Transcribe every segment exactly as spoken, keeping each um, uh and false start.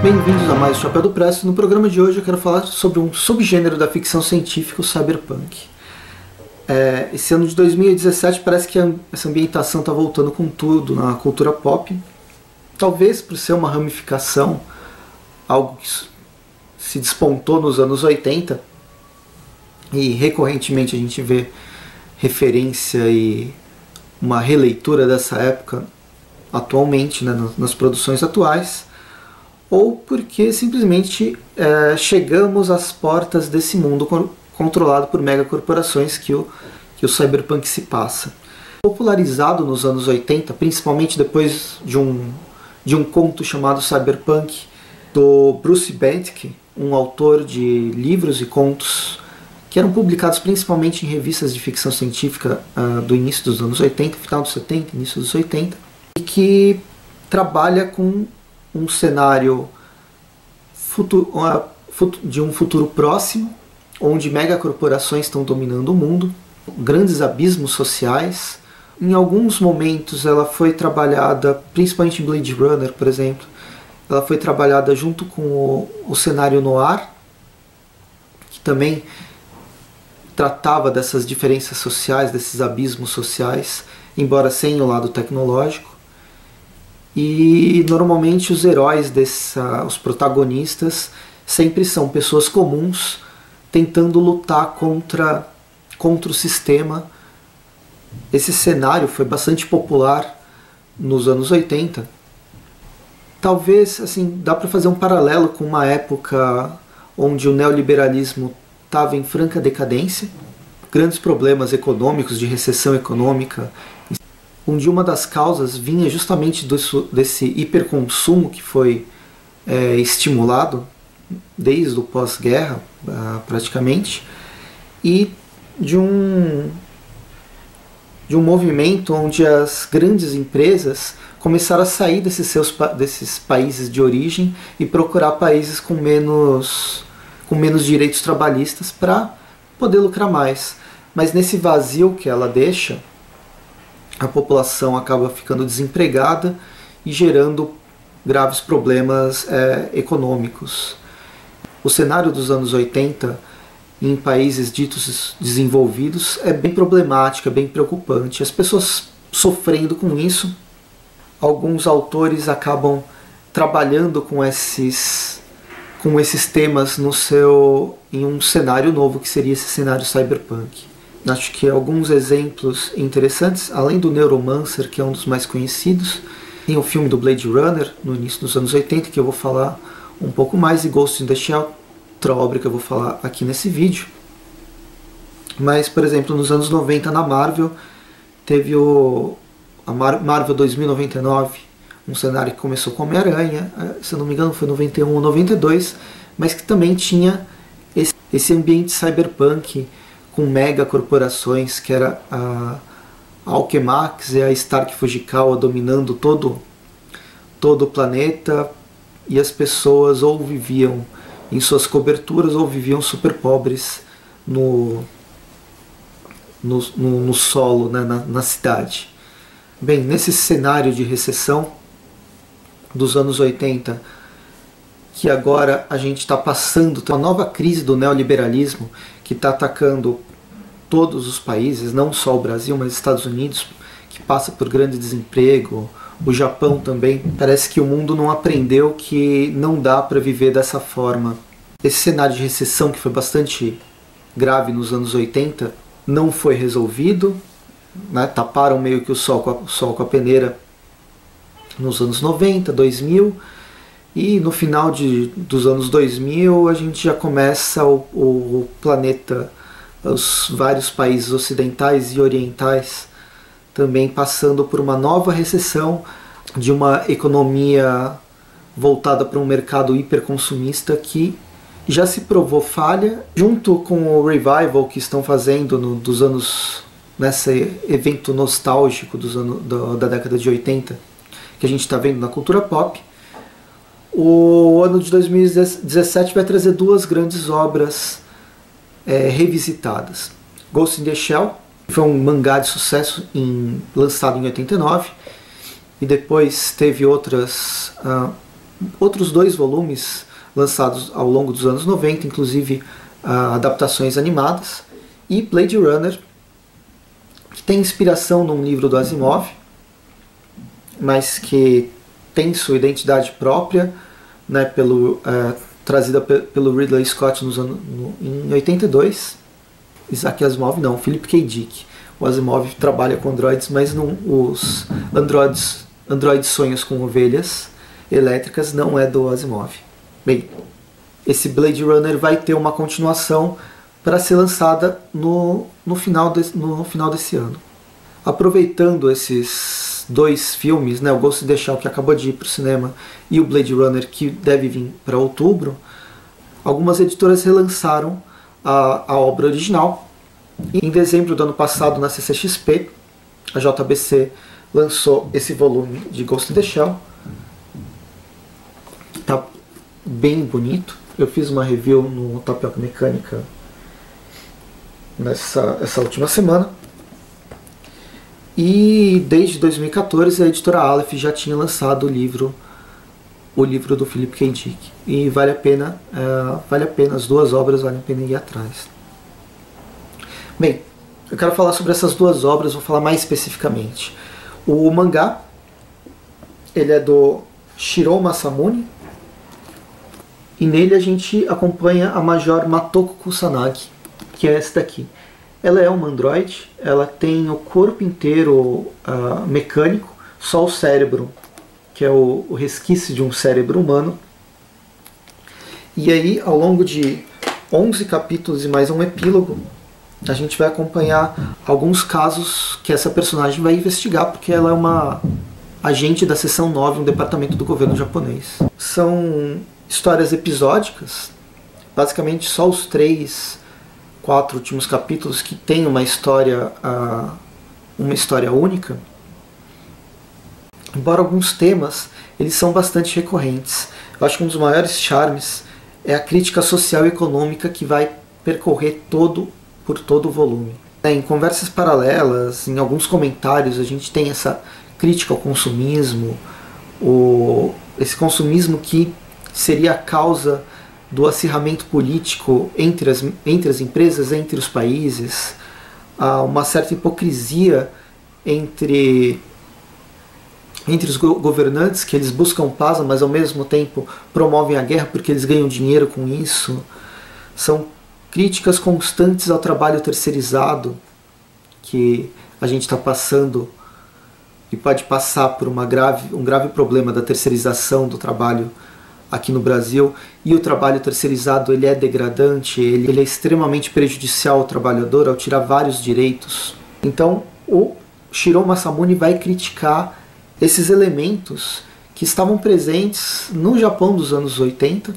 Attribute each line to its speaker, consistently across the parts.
Speaker 1: bem-vindos a mais o Chapéu do Presto. No programa de hoje eu quero falar sobre um subgênero da ficção científica, o cyberpunk. É, esse ano de dois mil e dezessete parece que a, essa ambientação está voltando com tudo na cultura pop. Talvez por ser uma ramificação, algo que se despontou nos anos oitenta, e recorrentemente a gente vê referência e uma releitura dessa época atualmente, né, nas produções atuais, ou porque simplesmente é, chegamos às portas desse mundo controlado por megacorporações que o, que o cyberpunk se passa. Popularizado nos anos oitenta, principalmente depois de um, de um conto chamado Cyberpunk, do Bruce Bentke, um autor de livros e contos que eram publicados principalmente em revistas de ficção científica uh, do início dos anos oitenta, final dos setenta, início dos oitenta, e que trabalha com um cenário futuro, de um futuro próximo, onde megacorporações estão dominando o mundo, grandes abismos sociais. Em alguns momentos ela foi trabalhada, principalmente em Blade Runner, por exemplo, ela foi trabalhada junto com o, o cenário noir, que também tratava dessas diferenças sociais, desses abismos sociais, embora sem o lado tecnológico. E normalmente os heróis, dessa, os protagonistas, sempre são pessoas comuns tentando lutar contra, contra o sistema. Esse cenário foi bastante popular nos anos oitenta. Talvez, assim, dá para fazer um paralelo com uma época onde o neoliberalismo estava em franca decadência, grandes problemas econômicos, de recessão econômica, onde uma das causas vinha justamente desse, desse hiperconsumo que foi é, estimulado desde o pós-guerra, praticamente, e de um, de um movimento onde as grandes empresas começaram a sair desses, seus, desses países de origem e procurar países com menos, com menos direitos trabalhistas para poder lucrar mais. Mas nesse vazio que ela deixa, a população acaba ficando desempregada e gerando graves problemas é, econômicos. O cenário dos anos oitenta em países ditos desenvolvidos é bem problemático, é bem preocupante. As pessoas sofrendo com isso. Alguns autores acabam trabalhando com esses, com esses temas no seu, em um cenário novo, que seria esse cenário cyberpunk. Acho que alguns exemplos interessantes, além do Neuromancer, que é um dos mais conhecidos, tem o filme do Blade Runner, no início dos anos oitenta, que eu vou falar um pouco mais, e Ghost in the Shell, outra obra que eu vou falar aqui nesse vídeo. Mas, por exemplo, nos anos noventa, na Marvel, teve o a Marvel dois mil e noventa e nove, um cenário que começou com Homem-Aranha, se eu não me engano foi noventa e um ou noventa e dois, mas que também tinha esse, esse ambiente cyberpunk com mega corporações, que era a Alchemax e a Stark Fujikawa dominando todo, todo o planeta, e as pessoas ou viviam em suas coberturas ou viviam super pobres no, no, no, no solo, né, na, na cidade. Bem, nesse cenário de recessão dos anos oitenta, que agora a gente está passando uma nova crise do neoliberalismo que está atacando todos os países, não só o Brasil, mas Estados Unidos, que passa por grande desemprego, o Japão também. Parece que o mundo não aprendeu que não dá para viver dessa forma. Esse cenário de recessão, que foi bastante grave nos anos oitenta, não foi resolvido, né? Taparam meio que o sol, com a, o sol com a peneira nos anos noventa, dois mil, e no final de, dos anos dois mil a gente já começa o, o planeta, os vários países ocidentais e orientais também passando por uma nova recessão, de uma economia voltada para um mercado hiperconsumista que já se provou falha, junto com o revival que estão fazendo no, dos anos, nesse evento nostálgico dos anos, do, da década de oitenta, que a gente está vendo na cultura pop. O ano de dois mil e dezessete vai trazer duas grandes obras é, revisitadas. Ghost in the Shell, que foi um mangá de sucesso em, lançado em oitenta e nove, e depois teve outras, uh, outros dois volumes lançados ao longo dos anos noventa, inclusive uh, adaptações animadas, e Blade Runner, que tem inspiração num livro do Asimov, mas que tem sua identidade própria, né, pelo, uh, trazida pe pelo Ridley Scott nos anos, no, em oitenta e dois. Isaac Asimov não, Philip K. Dick. O Asimov trabalha com androides, mas não, os androides, androides sonhos com ovelhas elétricas não é do Asimov. Bem, esse Blade Runner vai ter uma continuação para ser lançada no, no, final de, no final desse ano. Aproveitando esses dois filmes, né, o Ghost in the Shell, que acabou de ir para o cinema, e o Blade Runner, que deve vir para outubro, algumas editoras relançaram a, a obra original. E em dezembro do ano passado, na C C X P, a J B C lançou esse volume de Ghost in the Shell. Tá bem bonito. Eu fiz uma review no Tapioca Mecânica nessa essa última semana. E desde dois mil e quatorze a editora Aleph já tinha lançado o livro, o livro do Philip K. Dick. E vale a pena, uh, vale a pena, as duas obras valem a pena ir atrás. Bem, eu quero falar sobre essas duas obras, vou falar mais especificamente. O mangá, ele é do Shiro Masamune, e nele a gente acompanha a Major Matoko Kusanagi, que é essa daqui. Ela é uma androide, ela tem o corpo inteiro uh, mecânico, só o cérebro, que é o, o resquício de um cérebro humano. E aí, ao longo de onze capítulos e mais um epílogo, a gente vai acompanhar alguns casos que essa personagem vai investigar, porque ela é uma agente da seção nove, um departamento do governo japonês. São histórias episódicas, basicamente só os três, quatro últimos capítulos que tem uma história, uh, uma história única. Embora alguns temas eles são bastante recorrentes. Eu acho que um dos maiores charmes é a crítica social e econômica que vai percorrer todo por todo o volume. Em conversas paralelas, em alguns comentários, a gente tem essa crítica ao consumismo, o, esse consumismo que seria a causa do acirramento político entre as, entre as empresas, entre os países, há uma certa hipocrisia entre, entre os governantes, que eles buscam paz, mas ao mesmo tempo promovem a guerra porque eles ganham dinheiro com isso. São críticas constantes ao trabalho terceirizado, que a gente está passando e pode passar por uma grave, um grave problema da terceirização do trabalho aqui no Brasil. E o trabalho terceirizado ele é degradante, ele, ele é extremamente prejudicial ao trabalhador ao tirar vários direitos. Então o Shiro Masamune vai criticar esses elementos que estavam presentes no Japão dos anos oitenta,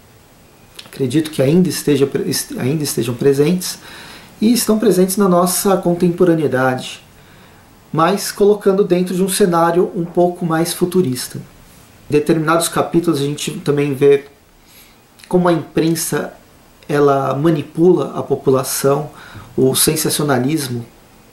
Speaker 1: acredito que ainda, esteja, ainda estejam presentes, e estão presentes na nossa contemporaneidade, mas colocando dentro de um cenário um pouco mais futurista. Em determinados capítulos a gente também vê como a imprensa ela manipula a população, o sensacionalismo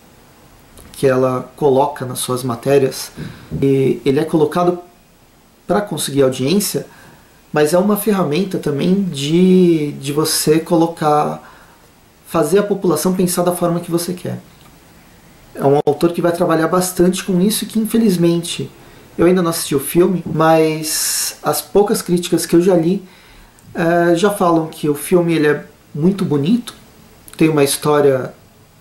Speaker 1: que ela coloca nas suas matérias, e ele é colocado para conseguir audiência, mas é uma ferramenta também de, de você colocar, fazer a população pensar da forma que você quer. É um autor que vai trabalhar bastante com isso, que infelizmente eu ainda não assisti o filme, mas as poucas críticas que eu já li é, já falam que o filme ele é muito bonito, tem uma história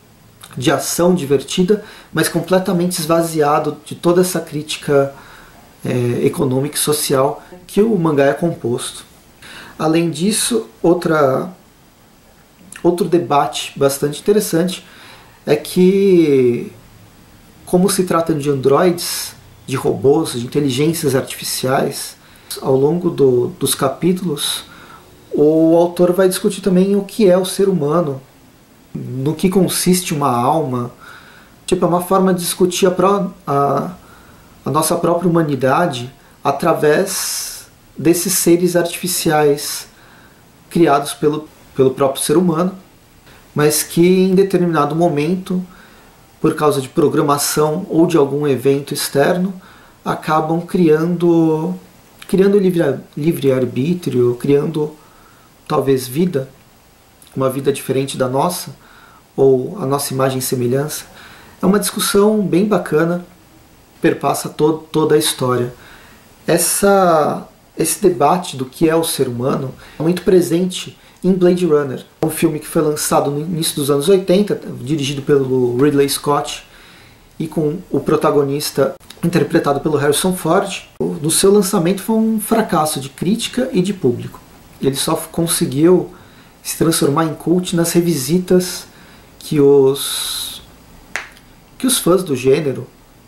Speaker 1: de ação divertida, mas completamente esvaziado de toda essa crítica é, econômica e social que o mangá é composto. Além disso, outra, outro debate bastante interessante é que, como se trata de androides, de robôs, de inteligências artificiais, ao longo do, dos capítulos, o autor vai discutir também o que é o ser humano, no que consiste uma alma. Tipo, é uma forma de discutir a, pró, a, a nossa própria humanidade através desses seres artificiais criados pelo, pelo próprio ser humano, mas que em determinado momento, por causa de programação ou de algum evento externo, acabam criando criando livre, livre-arbítrio, criando talvez vida, uma vida diferente da nossa, ou a nossa imagem e semelhança. É uma discussão bem bacana, perpassa todo, toda a história. Essa, esse debate do que é o ser humano é muito presente em Blade Runner, um filme que foi lançado no início dos anos oitenta, dirigido pelo Ridley Scott, e com o protagonista interpretado pelo Harrison Ford. No seu lançamento foi um fracasso de crítica e de público. Ele só conseguiu se transformar em cult nas revisitas que os, que os fãs do gênero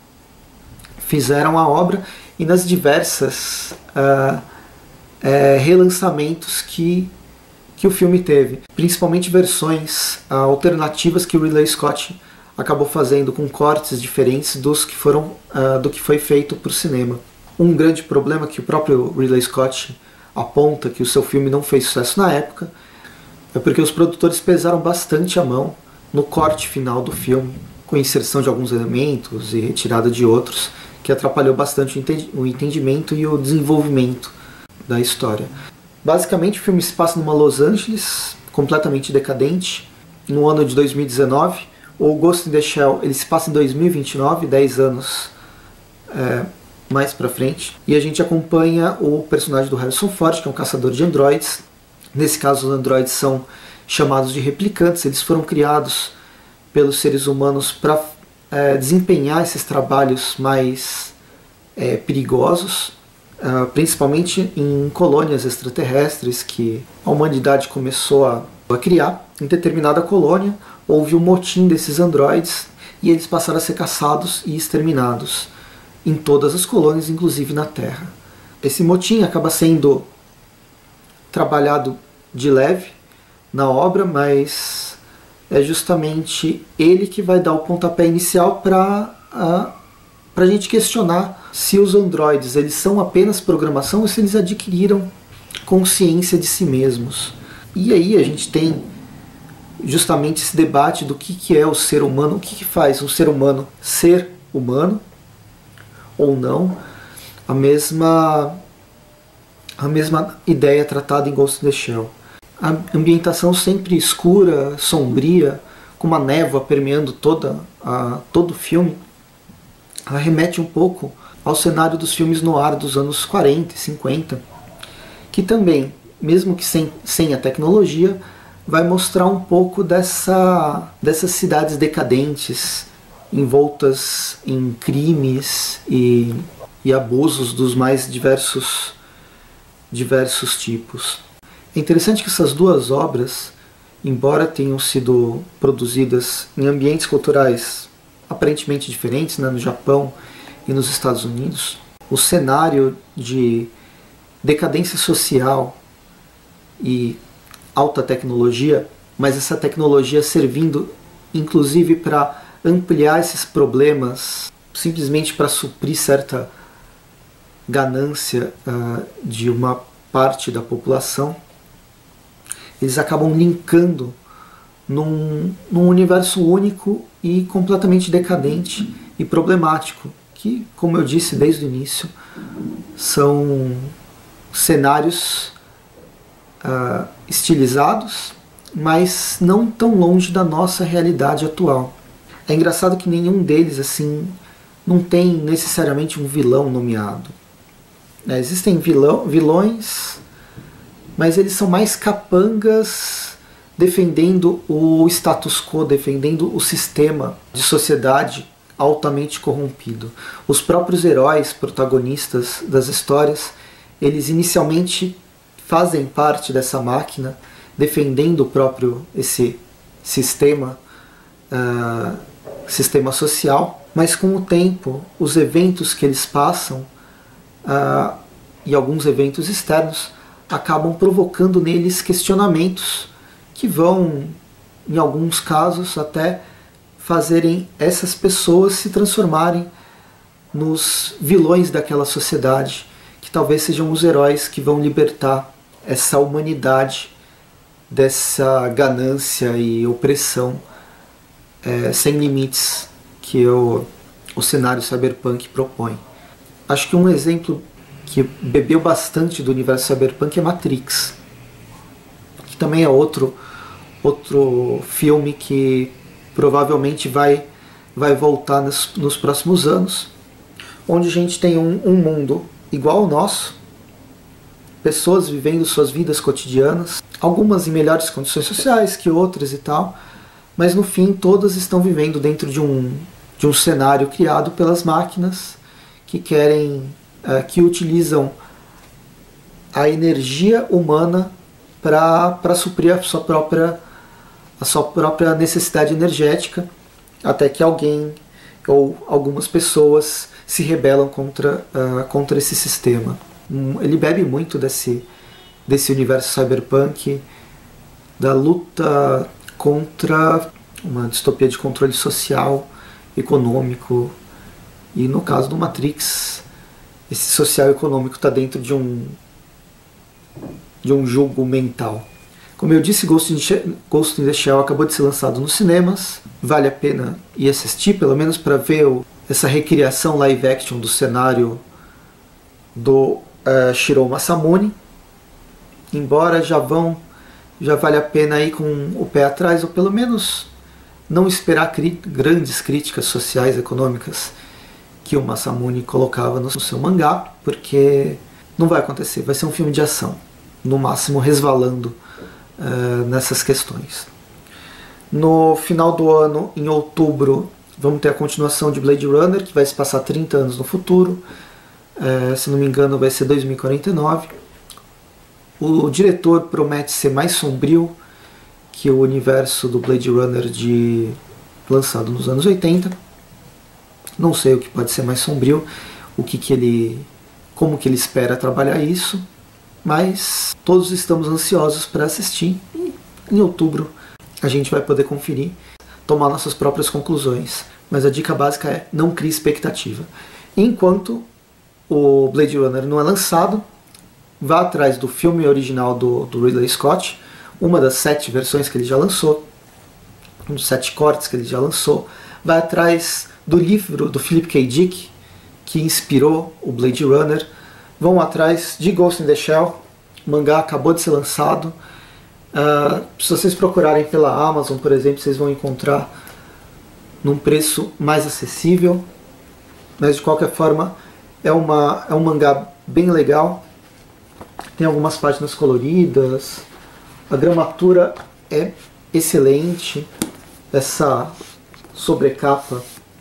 Speaker 1: fizeram à obra e nas diversas uh, uh, relançamentos que, que o filme teve. Principalmente versões uh, alternativas que o Ridley Scott acabou fazendo com cortes diferentes dos que foram, uh, do que foi feito para o cinema. Um grande problema que o próprio Ridley Scott aponta que o seu filme não fez sucesso na época é porque os produtores pesaram bastante a mão no corte final do filme, com inserção de alguns elementos e retirada de outros, que atrapalhou bastante o entendimento e o desenvolvimento da história. Basicamente, o filme se passa numa Los Angeles completamente decadente, no ano de dois mil e dezenove. O Ghost in the Shell ele se passa em dois mil e vinte e nove, dez anos é, mais pra frente, e a gente acompanha o personagem do Harrison Ford, que é um caçador de androides. Nesse caso, os androides são chamados de replicantes. Eles foram criados pelos seres humanos para é, desempenhar esses trabalhos mais é, perigosos, uh, principalmente em colônias extraterrestres que a humanidade começou a, a criar. Em determinada colônia houve um motim desses androides e eles passaram a ser caçados e exterminados em todas as colônias, inclusive na Terra. Esse motim acaba sendo trabalhado de leve na obra, mas é justamente ele que vai dar o pontapé inicial para a para a gente questionar se os androides eles são apenas programação ou se eles adquiriram consciência de si mesmos. E aí a gente tem justamente esse debate do que, que é o ser humano, o que, que faz um ser humano ser humano ou não. A mesma, a mesma ideia tratada em Ghost in the Shell. A ambientação sempre escura, sombria, com uma névoa permeando toda a, todo o filme, ela remete um pouco ao cenário dos filmes noir dos anos quarenta e cinquenta, que também, mesmo que sem, sem a tecnologia, vai mostrar um pouco dessa, dessas cidades decadentes, envoltas em crimes e, e abusos dos mais diversos, diversos tipos. É interessante que essas duas obras, embora tenham sido produzidas em ambientes culturais aparentemente diferentes, né, no Japão e nos Estados Unidos, o cenário de decadência social e alta tecnologia, mas essa tecnologia servindo inclusive para ampliar esses problemas, simplesmente para suprir certa ganância uh, de uma parte da população, eles acabam linkando num, num universo único e completamente decadente e problemático, que, como eu disse desde o início, são cenários uh, estilizados, mas não tão longe da nossa realidade atual. É engraçado que nenhum deles assim não tem necessariamente um vilão nomeado. É, existem vilão, vilões, mas eles são mais capangas defendendo o status quo, defendendo o sistema de sociedade altamente corrompido. Os próprios heróis, protagonistas das histórias, eles inicialmente fazem parte dessa máquina, defendendo o próprio esse sistema, uh, sistema social, mas com o tempo, os eventos que eles passam uh, e alguns eventos externos acabam provocando neles questionamentos que vão, em alguns casos, até fazerem essas pessoas se transformarem nos vilões daquela sociedade, que talvez sejam os heróis que vão libertar essa humanidade dessa ganância e opressão é, sem limites que o, o cenário cyberpunk propõe. Acho que um exemplo que bebeu bastante do universo cyberpunk é Matrix, que também é outro, outro filme que provavelmente vai, vai voltar nos, nos próximos anos, onde a gente tem um, um mundo igual ao nosso, pessoas vivendo suas vidas cotidianas, algumas em melhores condições sociais que outras e tal, mas no fim todas estão vivendo dentro de um, de um cenário criado pelas máquinas que querem, uh, que utilizam a energia humana para suprir a sua própria a sua própria necessidade energética, até que alguém ou algumas pessoas se rebelam contra, uh, contra esse sistema. Um, ele bebe muito desse, desse universo cyberpunk, da luta contra uma distopia de controle social, econômico, e no caso do Matrix, esse social e econômico está dentro de um, de um jogo mental. Como eu disse, Ghost in, Ghost in the Shell acabou de ser lançado nos cinemas, vale a pena ir assistir, pelo menos para ver o, essa recriação live action do cenário do uh, Shiro Masamune. Embora já vão, já vale a pena ir com o pé atrás, ou pelo menos não esperar cri grandes críticas sociais e econômicas que o Masamune colocava no seu mangá, porque não vai acontecer, vai ser um filme de ação, no máximo resvalando Uh, nessas questões. No final do ano, em outubro, vamos ter a continuação de Blade Runner, que vai se passar trinta anos no futuro. Uh, se não me engano, vai ser dois mil e quarenta e nove. O diretor promete ser mais sombrio que o universo do Blade Runner de... lançado nos anos oitenta. Não sei o que pode ser mais sombrio, o que, que ele... como que ele espera trabalhar isso. Mas todos estamos ansiosos para assistir e em outubro a gente vai poder conferir, tomar nossas próprias conclusões. Mas a dica básica é: não crie expectativa. Enquanto o Blade Runner não é lançado, vá atrás do filme original do, do Ridley Scott, uma das sete versões que ele já lançou, um dos sete cortes que ele já lançou. Vai atrás do livro do Philip K. Dick, que inspirou o Blade Runner. Vão atrás de Ghost in the Shell, o mangá acabou de ser lançado. Uh, se vocês procurarem pela Amazon, por exemplo, vocês vão encontrar num preço mais acessível. Mas de qualquer forma, é, uma, é um mangá bem legal. Tem algumas páginas coloridas, a gramatura é excelente, essa sobrecapa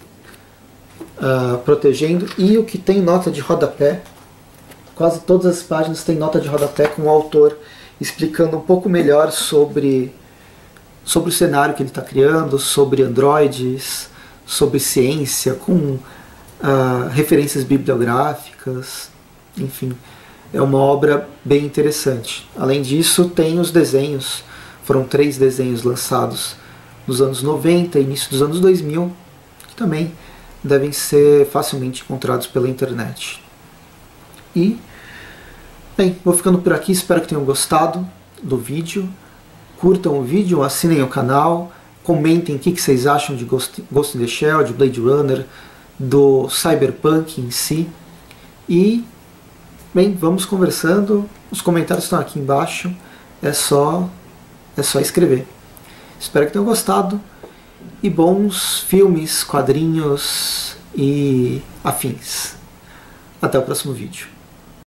Speaker 1: uh, protegendo, e o que tem nota de rodapé. Quase todas as páginas têm nota de rodapé com o autor explicando um pouco melhor sobre, sobre o cenário que ele está criando, sobre androides, sobre ciência, com uh, referências bibliográficas, enfim. É uma obra bem interessante. Além disso, tem os desenhos. Foram três desenhos lançados nos anos noventa e início dos anos dois mil, que também devem ser facilmente encontrados pela internet. E, bem, vou ficando por aqui, espero que tenham gostado do vídeo. Curtam o vídeo, assinem o canal, comentem o que vocês acham de Ghost, Ghost in the Shell, de Blade Runner, do Cyberpunk em si. E, bem, vamos conversando, os comentários estão aqui embaixo, é só, é só escrever. Espero que tenham gostado, e bons filmes, quadrinhos e afins. Até o próximo vídeo.